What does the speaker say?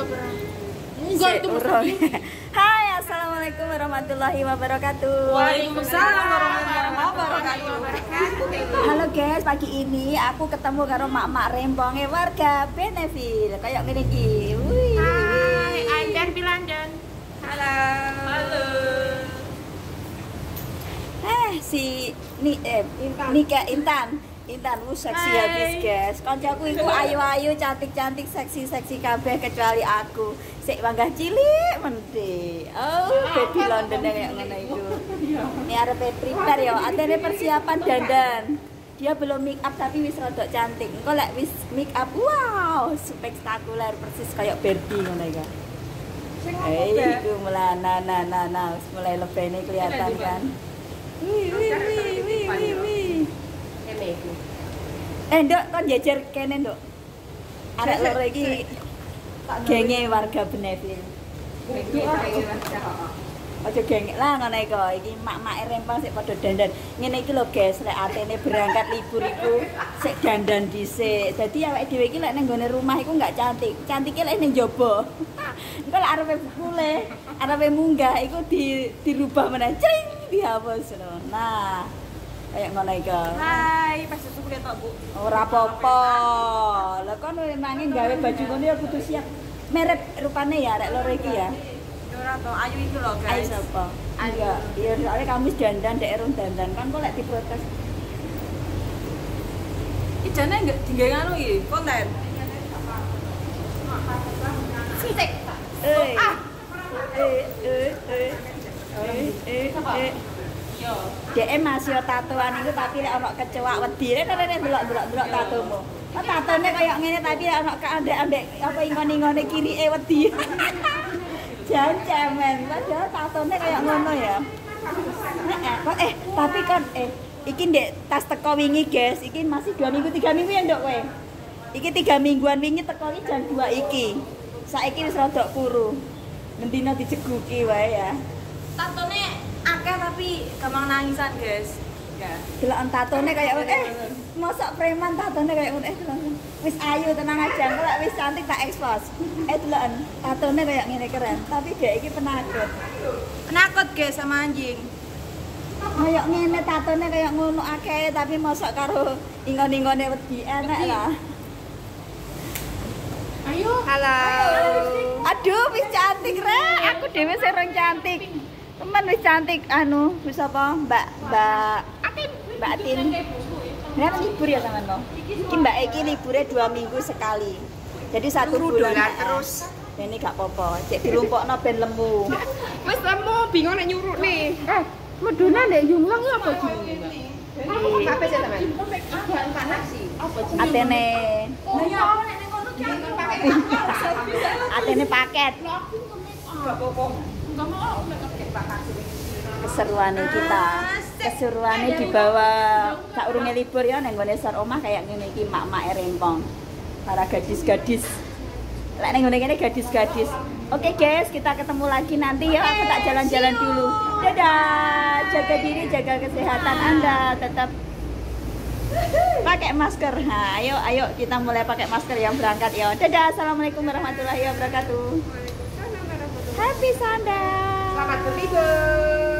Enggak itu Hai, assalamualaikum warahmatullahi wabarakatuh. Waalaikumsalam warahmatullahi wabarakatuh. Halo guys, pagi ini aku ketemu karo mak-mak rembonge warga Beneville. Kayak ngene iki. Hai, I'm di London. Halo. Halo. Intan seksi habis guys. Koncoku iku ayu-ayu, cantik-cantik, seksi-seksi kabeh kecuali aku. Sik manggah cilik mendhe. Oh, baby London kayak ngono iku. Ini arepe prepare ya, atene persiapan dandan. Dia belum make up tapi wis rada cantik. Engko lek wis make up, wow, spektakuler persis kayak Barbie ngono iku. Iku melana wis mulai lebene kelihatan kan. Wih. Nduk, kon jejer kene, Nduk. Arek loro iki genge warga Beneville. Aja gengek lah ngono iku. Iki mak-mak rempang sik padha dandan. Ngene iki lho, guys, lek atene berangkat libur iku sik dandan dhisik. Dadi awake dhewe iki lek ning gone rumah iku enggak cantik. Cantike lek ning jaba. Engko lek arepe bule, arepe munggah iku dirubah meneh. Cring dihapus. Nah, kayak ngono iku. Hai, pas susu ketok, Bu. Ora apa-apa. Lah kon memangin gawe baju ngono ya kudu siap. Merek rupane ya arek loro iki ya. Ora to, ayu itu loh, guys. Ayu sapa? Iya, ya soalnya kamis dandan dek erung dandan kan kok lek diprotes. Iki jane enggak digawe ngono iki, konten. Sik. DM masih tatoan itu tapi nek ana kecoak wedi rene delok-delok tatomu. Kok tatone kaya ngene tapi nek ana keambek-ambek apa ingon-ingone kirike wedi. Jan cemen, padahal tatone kaya ngono ya. Tapi kan iki ndek tas teko wingi, guys. Iki masih 2 minggu 3 minggu ya, Nduk kowe. Iki 3 mingguan wingi teko iki jam 2 iki. Saiki wis rada kuru. Mendina dijeguki wae ya. Tatone akeh tapi gampang nangisan, guys. Ya. Delokan tatone kayak mosok preman tatone kayak ngono. Wis ayu tenang aja, engko lek wis cantik tak expose. Delokan tatone kayak ngene keren, tapi dhek iki penakut. Penakut, guys, sama anjing. Kayak ngene tatone kayak ngono akeh tapi mosok karo ingon-ingone wedi enak lah. Ayo. Halo. Aduh, wis cantik rek. Aku dhewe sing cantik. Temen wis cantik wis apa? Mbak Atin. Nek libur ya sampean lo. Iki Mbak iki libure 2 minggu sekali. Jadi 1 bulan terus. Ini gak apa-apa. Cek dilumpukno ben lemu. Wis lemu, bingung nek nyurukne. Meduna ndek Yunglang ya apa jenenge? Aku kok kabeh sih sampean. Agak panas sih. Apa jenenge? Atene. Oh iya, nek ning kono ki pakai. Atene paket. Enggak apa-apa. Enggak mau nek pakai paket. Keseruane kita. Keseruane dibawa saurunge libur ya nang gone sor omah kayak ngene iki mak-mak rempong. Para gadis-gadis. Lek nang ngene gadis-gadis. Oke guys, kita ketemu lagi nanti ya. Aku tak jalan-jalan dulu. Dadah. Jaga diri, jaga kesehatan Anda. Tetap pakai masker. Nah, ayo kita mulai pakai masker yang berangkat ya. Dadah. Assalamualaikum warahmatullahi wabarakatuh. Happy Sunday. Selamat berlibur.